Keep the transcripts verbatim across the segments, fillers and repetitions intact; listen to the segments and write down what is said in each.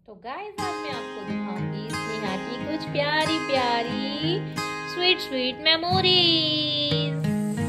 तो गाइस आज मैं आपको दिखाऊंगी स्नेहा की कुछ प्यारी प्यारी sweet sweet memories.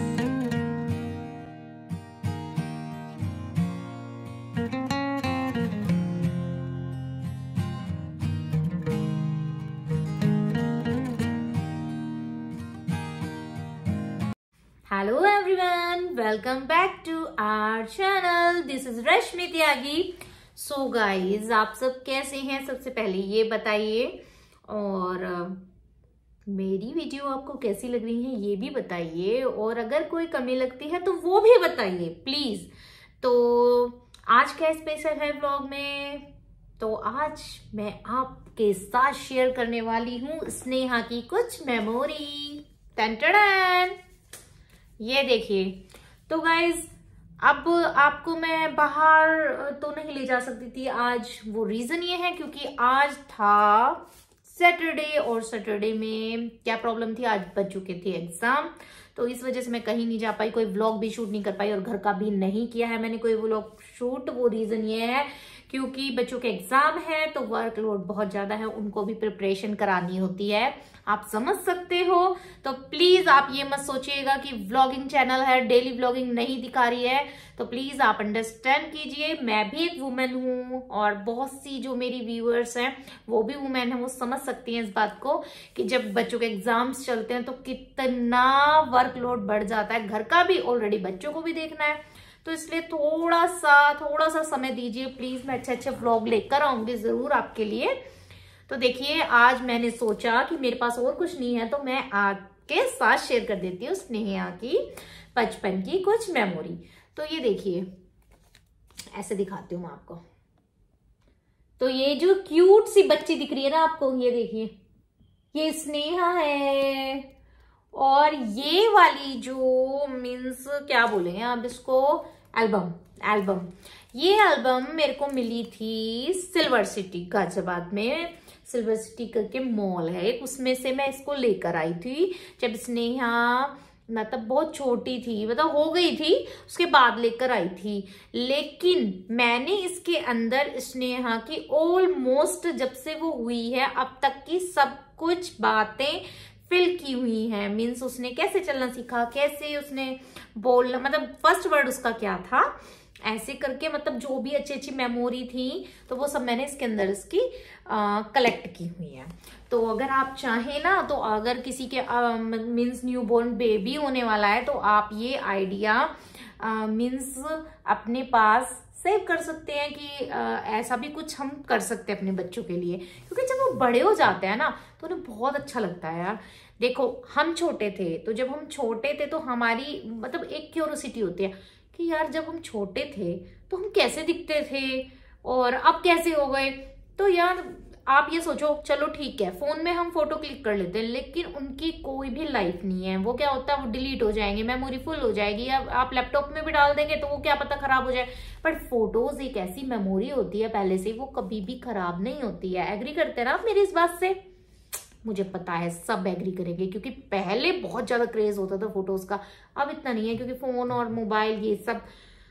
Hello everyone, welcome back to our channel. This is Rashmi Tyagi. So guys, आप सब कैसे हैं? सबसे पहले ये बताइए, और uh, मेरी वीडियो आपको कैसी लग रही है ये भी बताइए, और अगर कोई कमी लगती है तो वो भी बताइए प्लीज। तो आज क्या स्पेशल है व्लॉग में? तो आज मैं आपके साथ शेयर करने वाली हूँ स्नेहा की कुछ मेमोरी। टन टन, ये देखिए। तो गाइज, अब आपको मैं बाहर तो नहीं ले जा सकती थी आज। वो रीजन ये है क्योंकि आज था सैटरडे, और सैटरडे में क्या प्रॉब्लम थी, आज बच चुके थे एग्जाम, तो इस वजह से मैं कहीं नहीं जा पाई, कोई व्लॉग भी शूट नहीं कर पाई, और घर का भी नहीं किया है मैंने कोई व्लॉग शूट। वो रीजन ये है क्योंकि बच्चों के एग्जाम है तो वर्कलोड बहुत ज्यादा है, उनको भी प्रिपरेशन करानी होती है, आप समझ सकते हो। तो प्लीज आप ये मत सोचिएगा कि व्लॉगिंग चैनल है, डेली व्लॉगिंग नहीं दिखा रही है, तो प्लीज आप अंडरस्टैंड कीजिए। मैं भी एक वुमेन हूँ, और बहुत सी जो मेरी व्यूअर्स हैं वो भी वुमेन है, वो समझ सकती हैं इस बात को कि जब बच्चों के एग्जाम्स चलते हैं तो कितना वर्कलोड बढ़ जाता है। घर का भी ऑलरेडी, बच्चों को भी देखना है, तो इसलिए थोड़ा सा थोड़ा सा समय दीजिए प्लीज। मैं अच्छे अच्छे व्लॉग लेकर आऊंगी जरूर आपके लिए। तो देखिए, आज मैंने सोचा कि मेरे पास और कुछ नहीं है तो मैं आपके साथ शेयर कर देती हूँ स्नेहा की बचपन की कुछ मेमोरी। तो ये देखिए, ऐसे दिखाती हूँ मैं आपको। तो ये जो क्यूट सी बच्ची दिख रही है ना आपको, ये देखिए, ये स्नेहा है। और ये वाली जो मीन्स क्या बोलेंगे आप इसको, एल्बम एल्बम ये एल्बम मेरे को मिली थी सिल्वर सिटी गाजियाबाद में। सिल्वर सिटी करके मॉल है, उसमें से मैं इसको लेकर आई थी जब स्नेहा मतलब बहुत छोटी थी, मतलब हो गई थी, उसके बाद लेकर आई थी। लेकिन मैंने इसके अंदर स्नेहा की ऑलमोस्ट जब से वो हुई है अब तक की सब कुछ बातें फिल की हुई है। मीन्स उसने कैसे चलना सीखा, कैसे उसने बोलना, मतलब फर्स्ट वर्ड उसका क्या था, ऐसे करके, मतलब जो भी अच्छी अच्छी मेमोरी थी तो वो सब मैंने इसके अंदर इसकी कलेक्ट की हुई है। तो अगर आप चाहें ना, तो अगर किसी के मीन्स न्यू बोर्न बेबी होने वाला है तो आप ये आइडिया मीन्स अपने पास सेव कर सकते हैं कि आ, ऐसा भी कुछ हम कर सकते हैं अपने बच्चों के लिए, क्योंकि जब वो बड़े हो जाते हैं ना तो उन्हें बहुत अच्छा लगता है यार। देखो, हम छोटे थे तो जब हम छोटे थे तो हमारी मतलब एक क्यूरोसिटी होती है कि यार जब हम छोटे थे तो हम कैसे दिखते थे और अब कैसे हो गए। तो यार आप ये सोचो, चलो ठीक है फोन में हम फोटो क्लिक कर लेते हैं, लेकिन उनकी कोई भी लाइफ नहीं है। वो क्या होता है, वो डिलीट हो जाएंगे, मेमोरी फुल हो जाएगी, या आप लैपटॉप में भी डाल देंगे तो वो क्या पता खराब हो जाए। बट फोटोज एक ऐसी मेमोरी होती है पहले से, वो कभी भी खराब नहीं होती है। एग्री करते हैं ना आप मेरी इस बात से? मुझे पता है सब एग्री करेंगे, क्योंकि पहले बहुत ज्यादा क्रेज होता था फोटोज का, अब इतना नहीं है क्योंकि फोन और मोबाइल ये सब,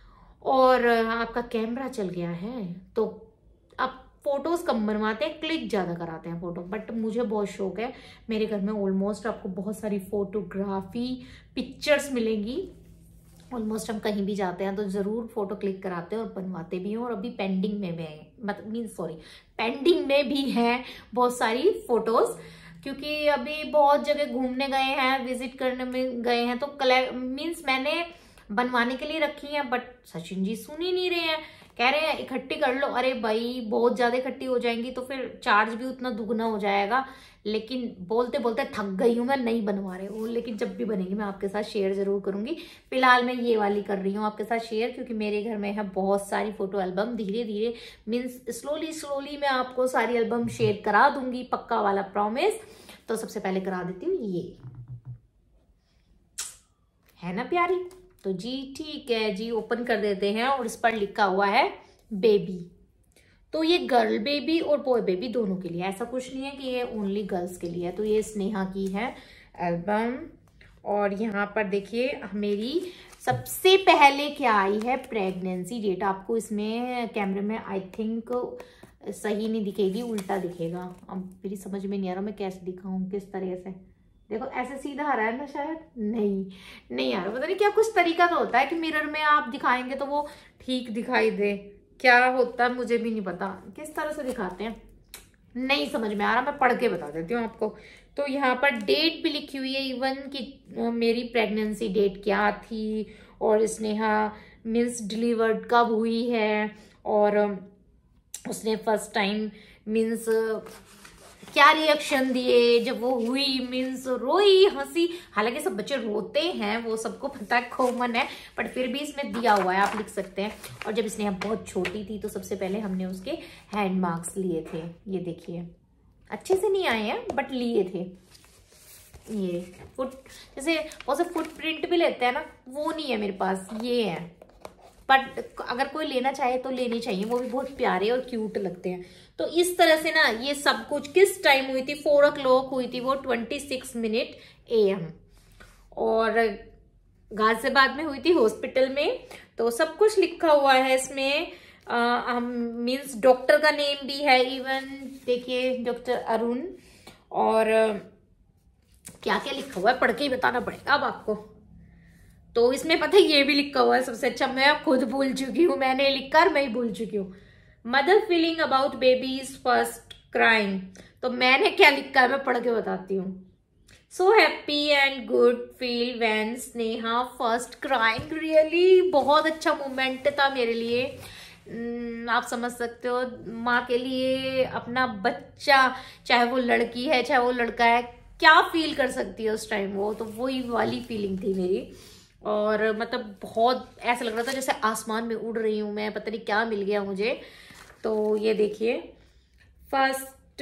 और आपका कैमरा चल गया है तो अब फोटोज कम बनवाते हैं, क्लिक ज्यादा कराते हैं फोटो। बट मुझे बहुत शौक है, मेरे घर में ऑलमोस्ट आपको बहुत सारी फोटोग्राफी पिक्चर्स मिलेंगी। ऑलमोस्ट हम कहीं भी जाते हैं तो जरूर फोटो क्लिक कराते हैं और बनवाते भी हैं, और अभी पेंडिंग में में मतलब मीन सॉरी पेंडिंग में भी है बहुत सारी फोटोज, क्योंकि अभी बहुत जगह घूमने गए हैं, विजिट करने में गए हैं, तो कलेक्ट मीन्स मैंने बनवाने के लिए रखी है। बट सचिन जी सुन ही नहीं रहे हैं, कह रहे हैं इकट्ठी कर लो। अरे भाई, बहुत ज्यादा इकट्ठी हो जाएंगी तो फिर चार्ज भी उतना दुगना हो जाएगा। लेकिन बोलते बोलते थक गई हूँ मैं, नहीं बनवा रहे हो, लेकिन जब भी बनेगी मैं आपके साथ शेयर जरूर करूंगी। फिलहाल मैं ये वाली कर रही हूँ आपके साथ शेयर, क्योंकि मेरे घर में है बहुत सारी फोटो एल्बम। धीरे धीरे मीन्स स्लोली स्लोली मैं आपको सारी एल्बम शेयर करा दूंगी, पक्का वाला प्रॉमिस। तो सबसे पहले करा देती हूँ, ये है ना प्यारी? तो जी ठीक है जी, ओपन कर देते हैं, और इस पर लिखा हुआ है बेबी। तो ये गर्ल बेबी और बॉय बेबी दोनों के लिए, ऐसा कुछ नहीं है कि ये ओनली गर्ल्स के लिए है। तो ये स्नेहा की है एल्बम, और यहाँ पर देखिए मेरी सबसे पहले क्या आई है, प्रेगनेंसी डेट। आपको इसमें कैमरे में आई थिंक सही नहीं दिखेगी, उल्टा दिखेगा। अब मेरी समझ में नहीं आ रहा मैं कैसे दिखाऊं, किस तरह से। देखो ऐसे सीधा आ रहा है ना, शायद नहीं नहीं आ रहा, पता नहीं क्या, कुछ तरीका तो होता है कि मिरर में आप दिखाएंगे तो वो ठीक दिखाई दे, क्या होता है मुझे भी नहीं पता, किस तरह से दिखाते हैं नहीं समझ में आ रहा, मैं पढ़ के बता देती हूँ आपको। तो यहाँ पर डेट भी लिखी हुई है इवन कि मेरी प्रेगनेंसी डेट क्या थी, और स्नेहा मीन्स डिलीवर्ड कब हुई है, और उसने फर्स्ट टाइम मीन्स क्या रिएक्शन दिए जब वो हुई, मीन्स रोई, हंसी। हालांकि सब बच्चे रोते हैं, वो सबको पता है, कॉमन है, बट फिर भी इसमें दिया हुआ है, आप लिख सकते हैं। और जब स्नेहा बहुत छोटी थी तो सबसे पहले हमने उसके हैंड मार्क्स लिए थे, ये देखिए, अच्छे से नहीं आए हैं बट लिए थे। ये फुट जैसे बहुत से फुट प्रिंट भी लेते हैं ना, वो नहीं है मेरे पास, ये है। बट अगर कोई लेना चाहे तो लेने चाहिए, वो भी बहुत प्यारे और क्यूट लगते हैं। तो इस तरह से ना ये सब कुछ किस टाइम हुई थी, फोर ओ क्लॉक हुई थी वो, twenty six minute A M, और गाजियाबाद में हुई थी हॉस्पिटल में। तो सब कुछ लिखा हुआ है इसमें, मीन्स डॉक्टर का नेम भी है इवन, देखिए डॉक्टर अरुण, और क्या क्या लिखा हुआ है पढ़ के ही बताना पड़ेगा अब आपको। तो इसमें पता है ये भी लिखा हुआ है, सबसे अच्छा मैं खुद भूल चुकी हूँ, मैंने लिखा और मैं ही भूल चुकी हूँ। Mother feeling about baby's first crying, तो मैंने क्या लिखा है मैं पढ़ के बताती हूँ। So happy and good feel when Sneha first crying, really बहुत अच्छा मोमेंट था मेरे लिए। आप समझ सकते हो, माँ के लिए अपना बच्चा, चाहे वो लड़की है चाहे वो लड़का है, क्या फील कर सकती है उस टाइम वो, तो वही वाली फीलिंग थी मेरी। और मतलब बहुत ऐसा लग रहा था जैसे आसमान में उड़ रही हूँ मैं, पता नहीं क्या मिल गया मुझे। तो ये देखिए फर्स्ट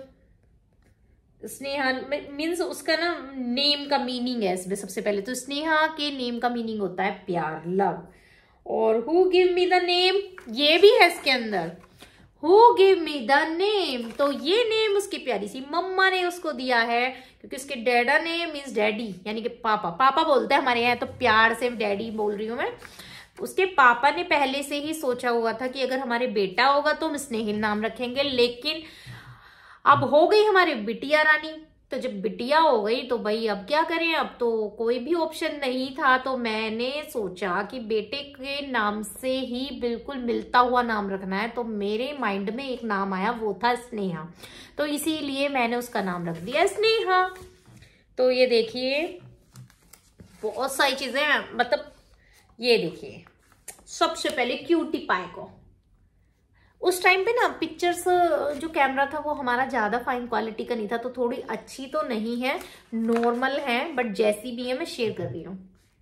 स्नेहा मीन्स उसका ना नेम का मीनिंग है इसमें। सबसे पहले तो स्नेहा के नेम का मीनिंग होता है प्यार, लव। और who give me the name, ये भी है इसके अंदर, who give me the name, तो ये नेम उसकी प्यारी सी मम्मा ने उसको दिया है, क्योंकि उसके डैडा ने मीन्स डैडी यानी कि पापा, पापा बोलते हैं हमारे यहाँ, तो प्यार से डैडी बोल रही हूँ मैं। उसके पापा ने पहले से ही सोचा हुआ था कि अगर हमारे बेटा होगा तो हम स्नेहिल नाम रखेंगे, लेकिन अब हो गई हमारी बिटिया रानी। तो जब बिटिया हो गई तो भाई अब क्या करें, अब तो कोई भी ऑप्शन नहीं था। तो मैंने सोचा कि बेटे के नाम से ही बिल्कुल मिलता हुआ नाम रखना है, तो मेरे माइंड में एक नाम आया, वो था स्नेहा। तो इसीलिए मैंने उसका नाम रख दिया स्नेहा। तो ये देखिए बहुत सारी चीजें हैं, मतलब ये देखिए सबसे पहले क्यूटी पाई को, उस टाइम पे ना पिक्चर्स जो कैमरा था वो हमारा ज्यादा फाइन क्वालिटी का नहीं था, तो थोड़ी अच्छी तो नहीं है, नॉर्मल है, बट जैसी भी है मैं शेयर कर रही हूँ।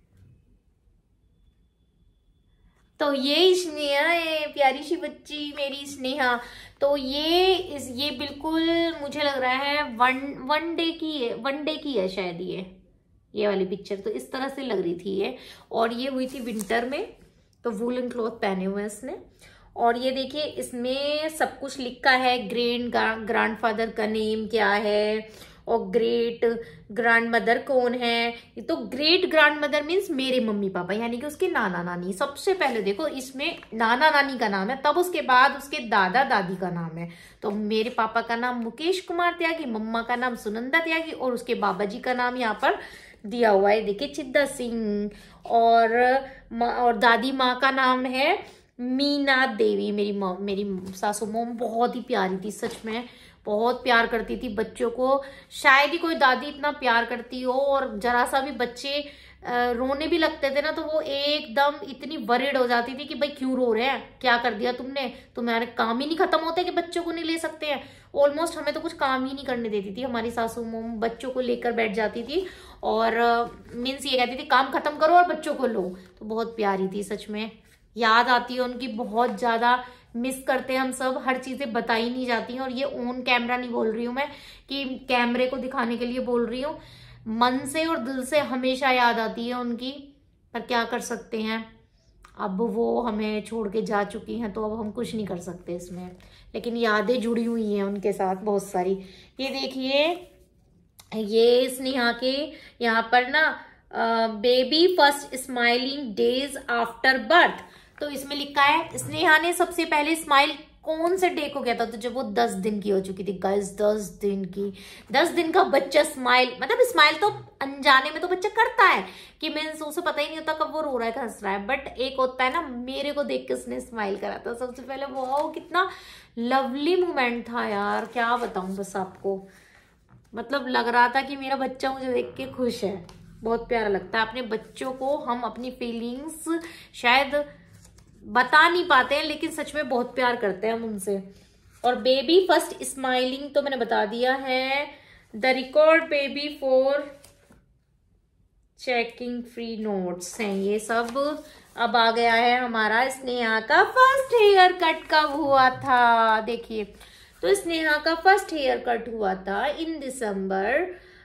तो ये स्नेहा है, प्यारी सी बच्ची मेरी स्नेहा। तो ये इस ये बिल्कुल मुझे लग रहा है वन वन डे की है, वन डे की है शायद ये ये वाली पिक्चर, तो इस तरह से लग रही थी ये। और ये हुई थी विंटर में, तो वूलन क्लॉथ पहने हुए इसने। और ये देखिए इसमें सब कुछ लिखा है, ग्रैंड ग्रैंडफादर का नेम क्या है, और ग्रेट ग्रैंड मदर कौन है। तो ग्रेट ग्रैंड मदर मीन्स मेरे मम्मी पापा, यानी कि उसके नाना नानी। सबसे पहले देखो इसमें नाना नानी का नाम है, तब उसके बाद उसके दादा दादी का नाम है। तो मेरे पापा का नाम मुकेश कुमार त्यागी, मम्मा का नाम सुनंदा त्यागी, और उसके बाबा जी का नाम यहाँ पर दिया हुआ है, देखिए चिद्दा सिंह। और और दादी माँ का नाम है मीना देवी। मेरी माँ, मेरी सासू मॉम बहुत ही प्यारी थी, सच में बहुत प्यार करती थी बच्चों को। शायद ही कोई दादी इतना प्यार करती हो। और जरा सा भी बच्चे रोने भी लगते थे ना, तो वो एकदम इतनी वरिड हो जाती थी कि भाई क्यों रो रहे हैं, क्या कर दिया तुमने, तुम्हारे काम ही नहीं खत्म होते कि बच्चों को नहीं ले सकते हैं। ऑलमोस्ट हमें तो कुछ काम ही नहीं करने देती थी हमारी सासू मॉम, बच्चों को लेकर बैठ जाती थी और मीन्स ये कहती थी काम खत्म करो और बच्चों को लो। तो बहुत प्यारी थी, सच में याद आती है उनकी, बहुत ज्यादा मिस करते हैं हम सब। हर चीजें बताई नहीं जाती हैं, और ये ऑन कैमरा नहीं बोल रही हूँ मैं कि कैमरे को दिखाने के लिए बोल रही हूँ, मन से और दिल से हमेशा याद आती है उनकी। पर क्या कर सकते हैं, अब वो हमें छोड़ के जा चुकी हैं, तो अब हम कुछ नहीं कर सकते इसमें, लेकिन यादें जुड़ी हुई हैं उनके साथ बहुत सारी। ये देखिए ये स्नेहा के यहाँ पर ना baby first smiling days after birth, तो इसमें लिखा है स्नेहा ने सबसे पहले स्माइल कौन से डे को गया था, तो जब वो दस दिन की हो चुकी थी गाइस, दस दिन की। दस दिन का बच्चा स्माइल, मतलब स्माइल तो अनजाने में तो बच्चा करता है कि मीन्स उसे पता ही नहीं होता कब वो रो रहा है हंस रहा है, बट एक होता है ना, मेरे को देख के उसने स्माइल करा था सबसे पहले। वो कितना लवली मोमेंट था यार, क्या बताऊं बस आपको। मतलब लग रहा था कि मेरा बच्चा मुझे देख के खुश है, बहुत प्यारा लगता है। अपने बच्चों को हम अपनी फीलिंग्स शायद बता नहीं पाते हैं, लेकिन सच में बहुत प्यार करते हैं हम उनसे। और बेबी फर्स्ट स्माइलिंग तो मैंने बता दिया है। The record baby for checking free notes हैं ये सब। अब आ गया है हमारा स्नेहा का फर्स्ट हेयर कट कब हुआ था, देखिए। तो स्नेहा का फर्स्ट हेयर कट हुआ था in December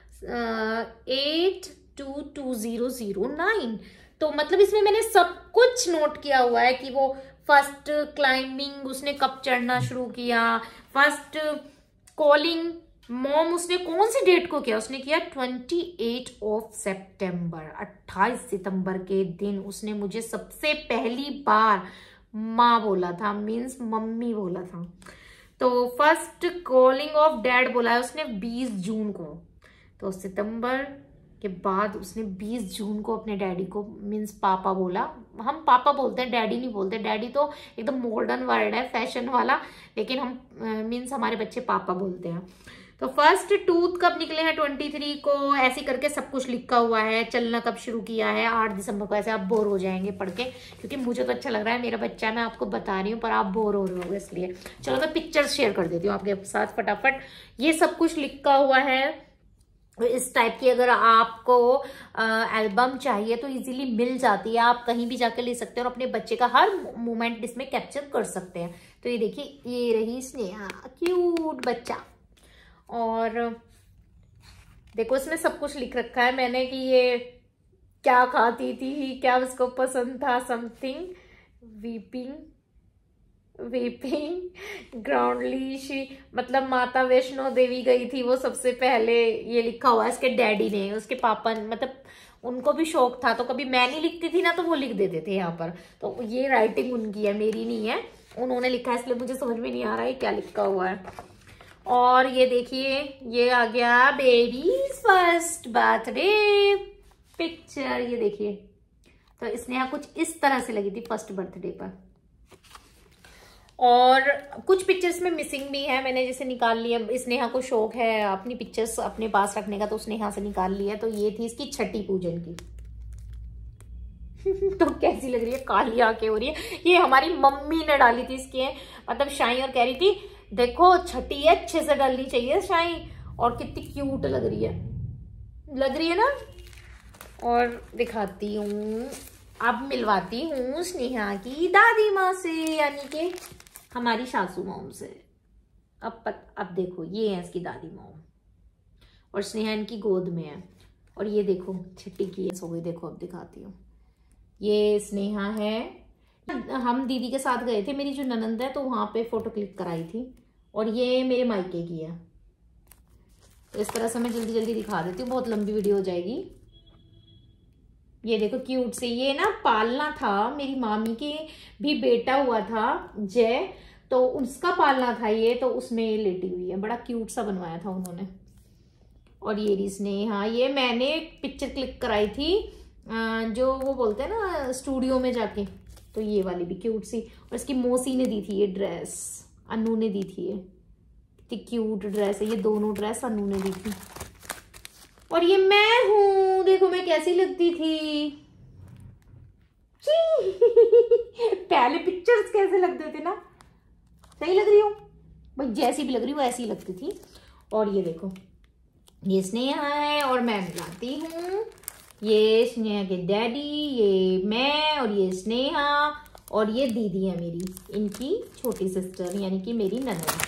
eight two two zero zero nine. तो मतलब इसमें मैंने सब कुछ नोट किया हुआ है कि वो फर्स्ट क्लाइंबिंग उसने कब चढ़ना शुरू किया, फर्स्ट कॉलिंग मॉम उसने कौन सी डेट को किया, उसने किया अट्ठाईस ऑफ सितंबर, अट्ठाईस सितंबर के दिन उसने मुझे सबसे पहली बार माँ बोला था, मीन्स मम्मी बोला था। तो फर्स्ट कॉलिंग ऑफ डैड बोला है उसने बीस जून को। तो सितंबर के बाद उसने बीस जून को अपने डैडी को मीन्स पापा बोला। हम पापा बोलते हैं, डैडी नहीं बोलते। डैडी तो एकदम मॉडर्न वर्ड है, फैशन वाला, लेकिन हम मीन्स हमारे बच्चे पापा बोलते हैं। तो फर्स्ट टूथ कब निकले हैं तेईस को, ऐसे करके सब कुछ लिखा हुआ है। चलना कब शुरू किया है आठ दिसंबर को। ऐसे आप बोर हो जाएंगे पढ़ के, क्योंकि मुझे तो अच्छा लग रहा है, मेरा बच्चा है, मैं आपको बता रही हूँ, पर आप बोर हो रहे हो इसलिए। चलो मैं पिक्चर्स शेयर कर देती हूँ आपके साथ फटाफट। ये सब कुछ लिखा हुआ है इस टाइप की। अगर आपको एल्बम चाहिए तो इजीली मिल जाती है, आप कहीं भी जाकर ले सकते हैं और अपने बच्चे का हर मोमेंट इसमें कैप्चर कर सकते हैं। तो ये देखिए, ये रही स्नेहा, क्यूट बच्चा। और देखो इसमें सब कुछ लिख रखा है मैंने कि ये क्या खाती थी, क्या उसको पसंद था, something weeping weeping groundly she, मतलब माता वैष्णो देवी गई थी वो सबसे पहले, ये लिखा हुआ है इसके डैडी ने। उसके पापा मतलब उनको भी शौक था, तो कभी मैं नहीं लिखती थी ना तो वो लिख देते थे यहाँ पर। तो ये राइटिंग उनकी है, मेरी नहीं है, उन्होंने लिखा है, इसलिए मुझे समझ में नहीं आ रहा है क्या लिखा हुआ है। और ये देखिए, ये आ गया बेबी फर्स्ट बर्थडे पिक्चर, ये देखिए। तो स्नेहा कुछ इस तरह से लगी थी फर्स्ट बर्थडे पर। और कुछ पिक्चर्स में मिसिंग भी है, मैंने जैसे निकाल लिया। स्नेहा को शौक है अपनी पिक्चर्स अपने पास रखने का, तो स्नेहा से निकाल लिया। तो ये थी इसकी छठी पूजन की। तो कैसी लग रही है, काली आंखें हो रही है। ये हमारी मम्मी ने डाली थी इसकी, मतलब शाई, और कह रही थी देखो छठी है, अच्छे से डालनी चाहिए शाई, और कितनी क्यूट लग रही है, लग रही है ना। और दिखाती हूँ, अब मिलवाती हूँ स्नेहा की दादी माँ से, यानी कि हमारी सासू मॉम से। अब पत, अब देखो ये है इसकी दादी मॉम, और स्नेहा इनकी गोद में है। और ये देखो छठी की सो गई, देखो अब दिखाती हूँ। ये स्नेहा है, हम दीदी के साथ गए थे, मेरी जो ननंद है, तो वहां पे फोटो क्लिक कराई थी। और ये मेरे मायके की है। तो इस तरह से मैं जल्दी जल्दी दिखा देती हूँ, बहुत लंबी वीडियो हो जाएगी। ये देखो क्यूट से, ये ना पालना था, मेरी मामी के भी बेटा हुआ था जय, तो उसका पालना था ये, तो उसमें ये लेटी हुई है, बड़ा क्यूट सा बनवाया था उन्होंने। और ये रही स्नेहा, ये मैंने पिक्चर क्लिक कराई थी जो वो बोलते हैं ना स्टूडियो में जाके, तो ये वाली भी क्यूट सी। और इसकी मौसी ने दी थी ये ड्रेस, अनु ने दी थी, ये कितनी क्यूट ड्रेस है, ये दोनों ड्रेस अनु ने दी थी। और ये मैं हूं, देखो मैं कैसी लगती थी। पहले पिक्चर्स कैसे लगते थे ना, सही लग रही हूँ भाई, जैसी भी लग रही हूँ ऐसी लगती थी। और ये देखो, ये स्नेहा है और मैं मिलाती हूँ, ये स्नेहा के डैडी, ये मैं, और ये स्नेहा, और ये दीदी है मेरी, इनकी छोटी सिस्टर, यानी कि मेरी ननद।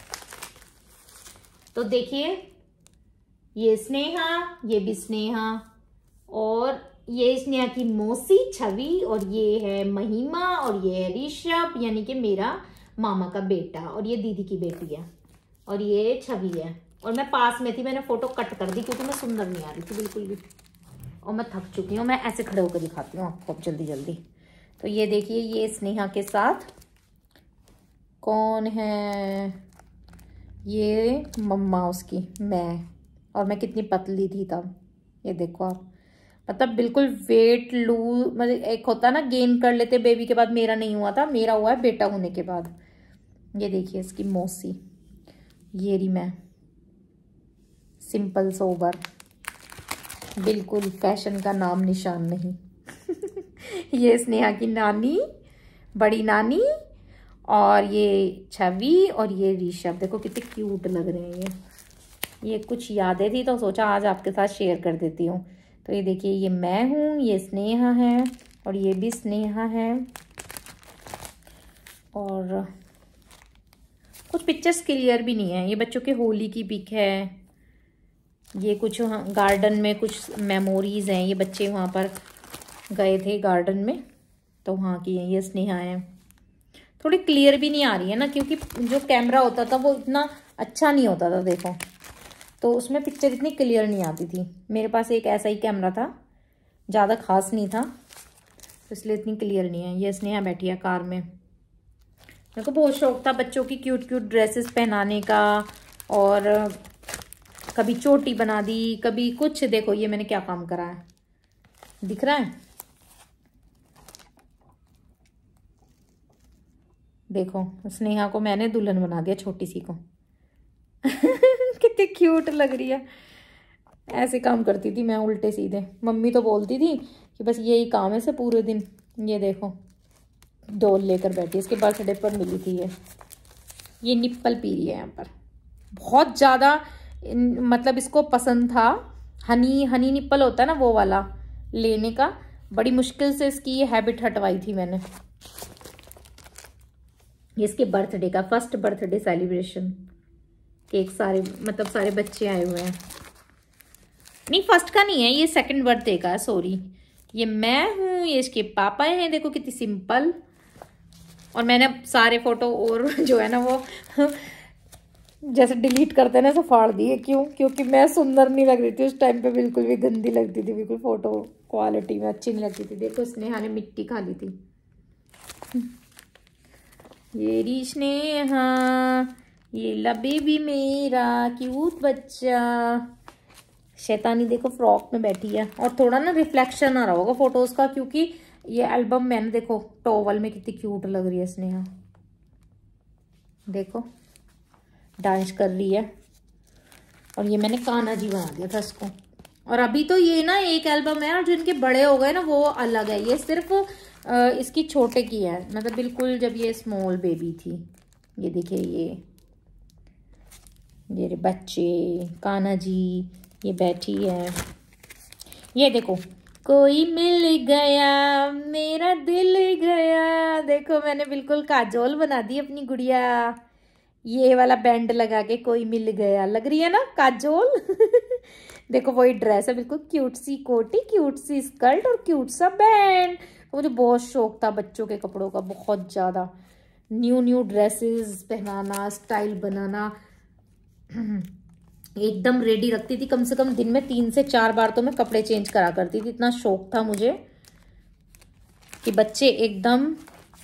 तो देखिए ये स्नेहा, ये भी स्नेहा, और ये स्नेहा की मौसी छवि, और ये है महिमा, और ये है ऋषभ, यानी कि मेरा मामा का बेटा, और ये दीदी की बेटी है, और ये छवि है। और मैं पास में थी, मैंने फोटो कट कर दी क्योंकि मैं सुंदर नहीं आ रही थी बिल्कुल भी, और मैं थक चुकी हूँ। मैं ऐसे खड़े होकर दिखाती हूँ आपको अब जल्दी जल्दी। तो ये देखिए, ये स्नेहा के साथ कौन है ये? मम्मा उसकी, मैं, और मैं कितनी पतली थी तब, ये देखो आप। मतलब बिल्कुल वेट लूज, मतलब एक होता है ना गेन कर लेते बेबी के बाद, मेरा नहीं हुआ था, मेरा हुआ है बेटा होने के बाद। ये देखिए इसकी मौसी, ये रही मैं, सिंपल सोबर, बिल्कुल फैशन का नाम निशान नहीं। ये स्नेहा की नानी, बड़ी नानी, और ये छवि, और ये ऋषभ। देखो कितने क्यूट लग रहे हैं ये। ये कुछ यादें थी तो सोचा आज आपके साथ शेयर कर देती हूँ। तो ये देखिए, ये मैं हूँ, ये स्नेहा है, और ये भी स्नेहा है। और कुछ पिक्चर्स क्लियर भी नहीं है। ये बच्चों के होली की पिक है। ये कुछ गार्डन में कुछ मेमोरीज हैं। ये बच्चे वहाँ पर गए थे गार्डन में, तो वहाँ की है। ये स्नेहा है। थोड़ी क्लियर भी नहीं आ रही है ना, क्योंकि जो कैमरा होता था वो इतना अच्छा नहीं होता था, देखो, तो उसमें पिक्चर इतनी क्लियर नहीं आती थी। मेरे पास एक ऐसा ही कैमरा था, ज़्यादा खास नहीं था, तो इसलिए इतनी क्लियर नहीं है। ये स्नेहा बैठी है कार में। मेरे को बहुत शौक था बच्चों की क्यूट क्यूट ड्रेसेस पहनाने का, और कभी चोटी बना दी, कभी कुछ। देखो ये मैंने क्या काम करा है, दिख रहा है? देखो स्नेहा को मैंने दुल्हन बना दिया, छोटी सी को। कितनी क्यूट लग रही है। ऐसे काम करती थी मैं, उल्टे सीधे। मम्मी तो बोलती थी कि बस यही काम है से पूरे दिन। ये देखो डोल लेकर बैठी, इसके बर्थडे पर मिली थी ये। ये निप्पल पी रही है यहाँ पर, बहुत ज़्यादा, मतलब इसको पसंद था। हनी हनी निप्पल होता है ना, वो वाला लेने का। बड़ी मुश्किल से इसकी ये हैबिट हटवाई थी मैंने। ये इसके बर्थडे का फर्स्ट बर्थडे सेलिब्रेशन। केक सारे, मतलब सारे बच्चे आए हुए हैं। नहीं फर्स्ट का नहीं है ये, सेकंड बर्थडे का है, सॉरी। ये मैं हूँ, ये इसके पापा हैं। देखो कितनी सिंपल। और मैंने सारे फोटो और जो है ना वो जैसे डिलीट करते हैं ना, ऐसे फाड़ दिए। क्यों? क्योंकि मैं सुंदर नहीं लग रही थी उस टाइम पे, बिल्कुल भी गंदी लगती थी, बिल्कुल फोटो क्वालिटी में अच्छी नहीं लगती थी। देखो स्नेहा ने मिट्टी खा ली थी। ये री स्नेहा, ये ला बेबी मेरा क्यूट बच्चा। शैतानी देखो फ्रॉक में बैठी है, और थोड़ा ना रिफ्लेक्शन आ रहा होगा फोटोज का, क्योंकि ये एल्बम में देखो टॉवल में कितनी क्यूट लग रही है स्नेहा। देखो डांस कर रही है। और ये मैंने कान्हा जी बना दिया था इसको। और अभी तो ये ना एक एल्बम है, और जो इनके बड़े हो गए ना वो अलग है। ये सिर्फ इसकी छोटे की है, मतलब बिल्कुल जब ये स्मॉल बेबी थी। ये देखिए ये ये बच्चे, कान्हा जी, ये बैठी है। ये देखो, कोई मिल गया मेरा दिल गया। देखो मैंने बिल्कुल काजोल बना दी अपनी गुड़िया। ये वाला बैंड लगा के कोई मिल गया, लग रही है ना काजोल। देखो वही ड्रेस है, बिल्कुल क्यूट सी कोटी, क्यूट सी स्कर्ट और क्यूट सा बैंड। मुझे बहुत शौक था बच्चों के कपड़ों का, बहुत ज़्यादा। न्यू न्यू ड्रेसेस पहनाना, स्टाइल बनाना, एकदम रेडी रखती थी। कम से कम दिन में तीन से चार बार तो मैं कपड़े चेंज करा करती थी। इतना शौक था मुझे कि बच्चे एकदम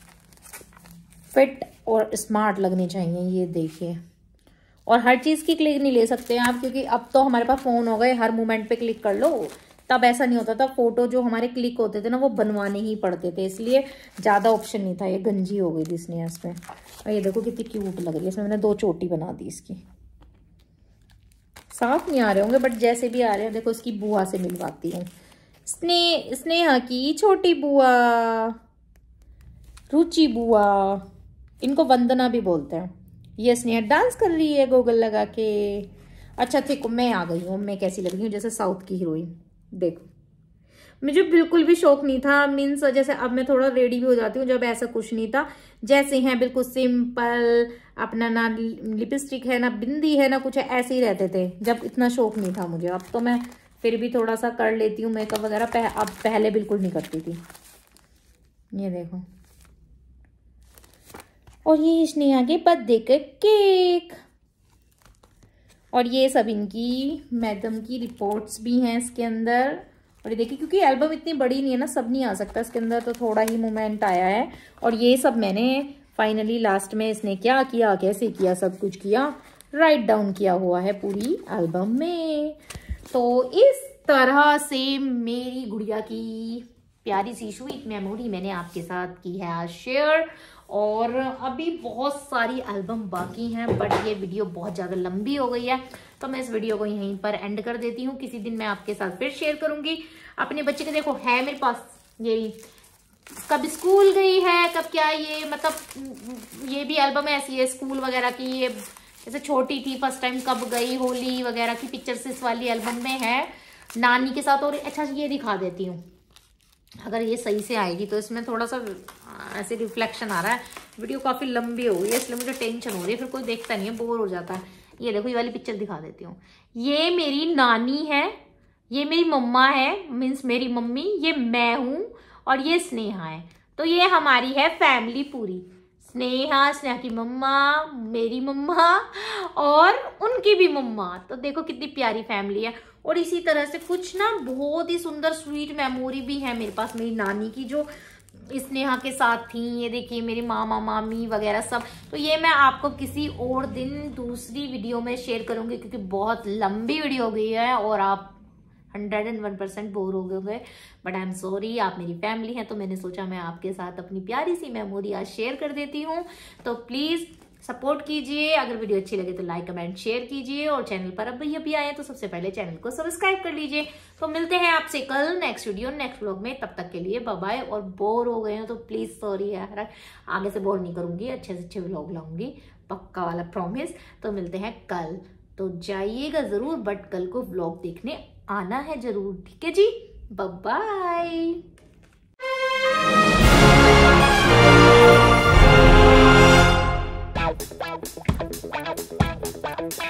फिट और स्मार्ट लगने चाहिए। ये देखिए, और हर चीज़ की क्लिक नहीं ले सकते हैं आप, क्योंकि अब तो हमारे पास फ़ोन हो गए, हर मोमेंट पे क्लिक कर लो। तब ऐसा नहीं होता था। फोटो जो हमारे क्लिक होते थे ना, वो बनवाने ही पड़ते थे, इसलिए ज़्यादा ऑप्शन नहीं था। ये गंजी हो गई थी इसने इसमें। और ये देखो कितनी क्यूट लग रही है। इसमें मैंने दो चोटी बना दी इसकी। साफ नहीं आ रहे होंगे, बट जैसे भी आ रहे हैं। देखो इसकी बुआ से मिलवाती हूँ। स्ने स्नेहा की छोटी बुआ, रुचि बुआ, इनको वंदना भी बोलते हैं। ये स्नेहा डांस कर रही है गोगल लगा के। अच्छा ठीक, मैं आ गई हूँ। मैं कैसी लग रही हूँ? जैसे साउथ की हीरोइन। देखो मुझे बिल्कुल भी शौक नहीं था, मीन्स जैसे अब मैं थोड़ा रेडी भी हो जाती हूँ, जब ऐसा कुछ नहीं था। जैसे हैं बिल्कुल सिंपल, अपना ना लिपस्टिक है ना बिंदी है ना कुछ है, ऐसे ही रहते थे जब इतना शौक नहीं था मुझे। अब तो मैं फिर भी थोड़ा सा कर लेती हूँ मेकअप वगैरह, पह, अब पहले बिल्कुल नहीं करती थी। ये देखो, और ये स्नेहा के बर्थडे का केक। और ये सब इनकी मैडम की रिपोर्ट्स भी हैं इसके अंदर। और ये देखिए, क्योंकि एल्बम इतनी बड़ी नहीं है ना, सब नहीं आ सकता इसके अंदर, तो थोड़ा ही मोमेंट आया है। और ये सब मैंने फाइनली लास्ट में इसने क्या किया, कैसे किया, सब कुछ किया, राइट डाउन किया हुआ है पूरी एल्बम में। तो इस तरह से मेरी गुड़िया की प्यारी सी स्वीट मेमोरी मैंने आपके साथ की है आज शेयर। और अभी बहुत सारी एल्बम बाकी हैं, बट ये वीडियो बहुत ज़्यादा लंबी हो गई है, तो मैं इस वीडियो को यहीं पर एंड कर देती हूँ। किसी दिन मैं आपके साथ फिर शेयर करूंगी अपने बच्चे के। देखो है मेरे पास ये, कब स्कूल गई है, कब क्या, ये मतलब ये भी एल्बम ऐसी है स्कूल वगैरह की। ये जैसे छोटी थी फर्स्ट टाइम कब गई, होली वगैरह की पिक्चर्स इस वाली एल्बम में है नानी के साथ। और अच्छा ये दिखा देती हूँ, अगर ये सही से आएगी तो इसमें थोड़ा सा ऐसे रिफ्लेक्शन आ रहा है। वीडियो काफी लंबी हो गई है इसलिए मुझे टेंशन हो रही है, फिर कोई देखता नहीं है, बोर हो जाता है। ये देखो ये वाली पिक्चर दिखा देती हूँ। ये मेरी नानी है, ये मेरी मम्मा है, मीन्स मेरी मम्मी, ये मैं हूँ और ये स्नेहा है। तो ये हमारी है फैमिली पूरी, स्नेहा, स्नेहा की मम्मा, मेरी मम्मा और उनकी भी मम्मा। तो देखो कितनी प्यारी फैमिली है। और इसी तरह से कुछ ना बहुत ही सुंदर स्वीट मेमोरी भी है मेरे पास मेरी नानी की, जो स्नेहा के साथ थी। ये देखिए मेरी मामा मामी वगैरह सब। तो ये मैं आपको किसी और दिन दूसरी वीडियो में शेयर करूंगी, क्योंकि बहुत लंबी वीडियो हो गई है और आप hundred and one percent bore हो गए। बट आई एम सॉरी, आप मेरी फैमिली हैं, तो मैंने सोचा मैं आपके साथ अपनी प्यारी सी मेमोरी आज शेयर कर देती हूँ। तो प्लीज सपोर्ट कीजिए, अगर वीडियो अच्छी लगे तो लाइक कमेंट शेयर कीजिए, और चैनल पर अब अभी आए तो सबसे पहले चैनल को सब्सक्राइब कर लीजिए। तो मिलते हैं आपसे कल नेक्स्ट वीडियो नेक्स्ट व्लॉग में, तब तक के लिए बाय बाय। और बोर हो गए हो तो प्लीज सॉरी यार, आगे से बोर नहीं करूंगी, अच्छे से अच्छे व्लॉग लाऊंगी, पक्का वाला प्रॉमिस। तो मिलते हैं कल, तो जाइएगा जरूर, बट कल को व्लॉग देखने आना है जरूर, ठीक है जी। Bye bye.